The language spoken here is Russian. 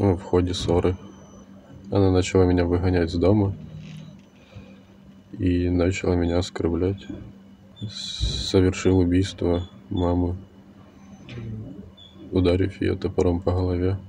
в ходе ссоры. Она начала меня выгонять с дома и начала меня оскорблять. Совершил убийство мамы, ударив ее топором по голове.